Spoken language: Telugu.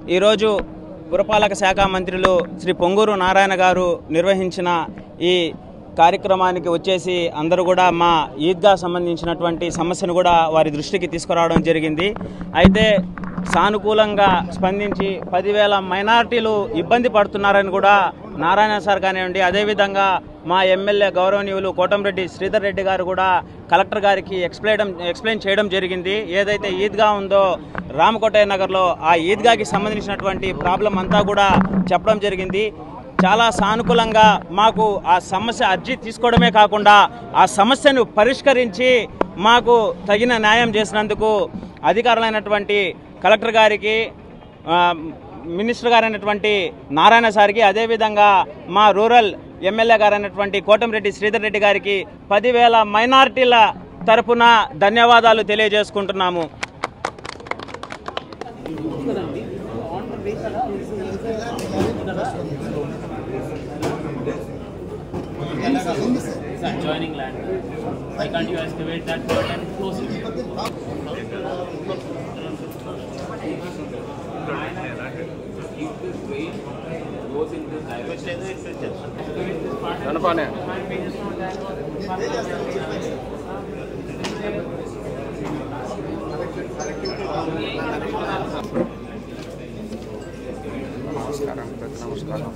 ఈరోజు పురపాలక శాఖ మంత్రులు శ్రీ పొంగూరు నారాయణ గారు నిర్వహించిన ఈ కార్యక్రమానికి వచ్చేసి అందరూ కూడా మా ఈద్గా సంబంధించినటువంటి సమస్యను కూడా వారి దృష్టికి తీసుకురావడం జరిగింది. అయితే సానుకూలంగా స్పందించి 10,000 మైనారిటీలు ఇబ్బంది పడుతున్నారని కూడా నారాయణ సార్ కానివ్వండి, అదేవిధంగా మా ఎమ్మెల్యే గౌరవనీయులు కోటంరెడ్డి శ్రీధర్ రెడ్డి గారు కూడా కలెక్టర్ గారికి ఎక్స్ప్లెయిన్ చేయడం జరిగింది. ఏదైతే ఈద్గా ఉందో రామకోటయ్య నగర్లో ఆ ఈద్గాకి సంబంధించినటువంటి ప్రాబ్లం అంతా కూడా చెప్పడం జరిగింది. చాలా సానుకూలంగా మాకు ఆ సమస్య అర్జీ తీసుకోవడమే కాకుండా ఆ సమస్యను పరిష్కరించి మాకు తగిన న్యాయం చేసినందుకు అధికారులైనటువంటి కలెక్టర్ గారికి, మినిస్టర్ గారైనటువంటి నారాయణ సార్కి, అదేవిధంగా మా రూరల్ ఎమ్మెల్యే గారైనటువంటి కోటంరెడ్డి శ్రీధర్ రెడ్డి గారికి 10,000 మైనారిటీల తరపున ధన్యవాదాలు తెలియజేసుకుంటున్నాము. Adjoining land. Why can't you excavate that part and close it? If this drain goes in this direction, it will just excavate this part. నమస్కారం.